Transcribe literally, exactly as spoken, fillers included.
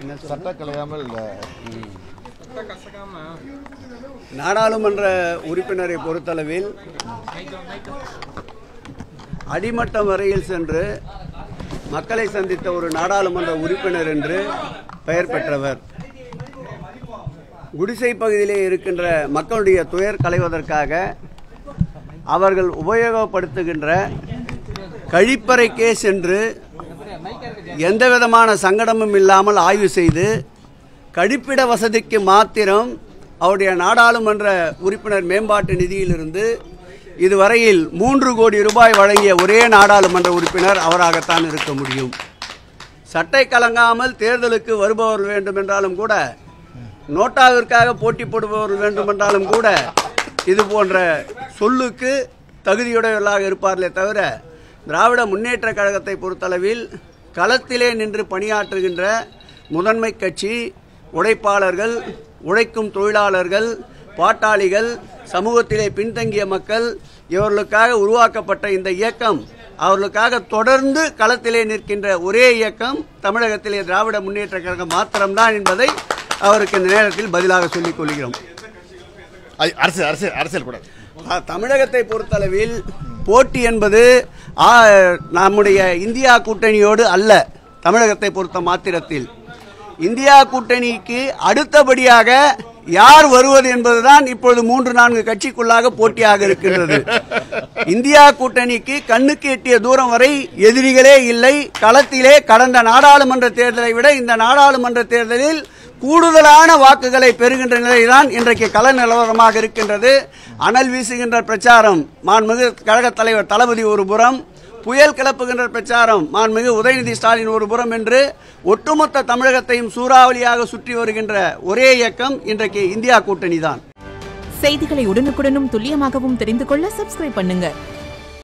சட்ட கலையாமல் நாடாளுமன்ற உறுப்பினரை பொறுத்தளவில் அடிமட்டம் வரையில் சென்று மக்களை சந்தித்த ஒரு நாடாளுமன்ற உறுப்பினர் என்று பெயர் பெற்றவர். குடிசை பகுதியிலே இருக்கின்ற மக்களுடைய துயர் களைவதற்காக அவர்கள் உபயோகப்படுத்துகின்ற கழிப்பறைக்கே சென்று எந்த விதமான சங்கடமும் இல்லாமல் ஆய்வு செய்து கழிப்பிட வசதிக்கு மாத்திரம் அவருடைய நாடாளுமன்ற உறுப்பினர் மேம்பாட்டு நிதியிலிருந்து இதுவரையில் மூன்று கோடி ரூபாய் வழங்கிய ஒரே நாடாளுமன்ற உறுப்பினர் அவராகத்தான் இருக்க முடியும். சட்டை கலங்காமல் தேர்தலுக்கு வருபவர்கள் வேண்டும் என்றாலும் கூட, நோட்டாவிற்காக போட்டி போடுபவர்கள் வேண்டுமென்றாலும் கூட இது போன்ற சொல்லுக்கு தகுதியுடையவர்களாக இருப்பார்களே தவிர, திராவிட முன்னேற்ற கழகத்தை பொறுத்தளவில் களத்திலே நின்று பணியாற்றுகின்ற முதன்மை கட்சி, உழைப்பாளர்கள், உழைக்கும் தொழிலாளர்கள், பாட்டாளிகள், சமூகத்திலே பின்தங்கிய மக்கள், இவர்களுக்காக உருவாக்கப்பட்ட இந்த இயக்கம் அவர்களுக்காக தொடர்ந்து களத்திலே நிற்கின்ற ஒரே இயக்கம் தமிழகத்திலே திராவிட முன்னேற்ற கழகம் மாத்திரம்தான் என்பதை அவருக்கு இந்த நேரத்தில் பதிலாக சொல்லிக் கொள்கிறோம். அரசியல் அரசியல் அரசியல் கூட தமிழகத்தை பொறுத்தளவில் போட்டி என்பது நம்முடைய இந்தியா கூட்டணியோடு அல்ல. தமிழகத்தை பொறுத்த மாத்திரத்தில் இந்தியா கூட்டணிக்கு அடுத்தபடியாக யார் வருவது என்பதுதான் இப்பொழுது மூன்று நான்கு கட்சிக்குள்ளாக போட்டியாக இருக்கின்றது. இந்தியா கூட்டணிக்கு கண்ணுக்கு எட்டிய தூரம் வரை எதிரிகளே இல்லை. களத்திலே கடந்த நாடாளுமன்ற தேர்தலை விட இந்த நாடாளுமன்ற தேர்தலில் கூடுதலான வாக்குகளை பெறுகின்ற நிலைதான் இன்றைக்கு கள நிலவரமாக இருக்கின்றது. அனல் வீசுகின்ற பிரச்சாரம் மாண்புமிகு கழக தலைவர் தளபதி ஒரு புறம், புயல் கிளப்புகின்ற பிரச்சாரம் மாண்புமிகு உதயநிதி ஸ்டாலின் ஒரு புறம் என்று ஒட்டுமொத்த தமிழகத்தையும் சூறாவளியாக சுற்றி வருகின்ற ஒரே இயக்கம் இன்றைக்கு இந்தியா கூட்டணி தான். செய்திகளை உடனுக்குடனும் துல்லியமாகவும் தெரிந்து கொள்ள சப்ஸ்கிரைப் பண்ணுங்க.